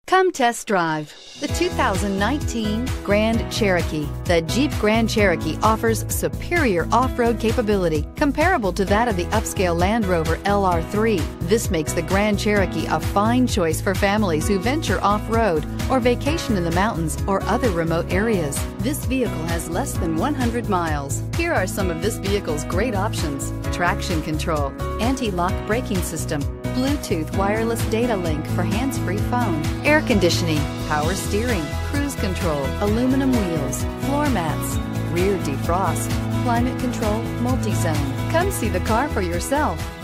Come test drive the 2019 Grand Cherokee. The Jeep Grand Cherokee offers superior off-road capability comparable to that of the upscale Land Rover LR3. This makes the Grand Cherokee a fine choice for families who venture off-road or vacation in the mountains or other remote areas. This vehicle has less than 100 miles. Here are some of this vehicle's great options: traction control, anti-lock braking system, Bluetooth wireless data link for hands-free phone, air conditioning, power steering, cruise control, aluminum wheels, floor mats, rear defrost, climate control, multi-zone. Come see the car for yourself.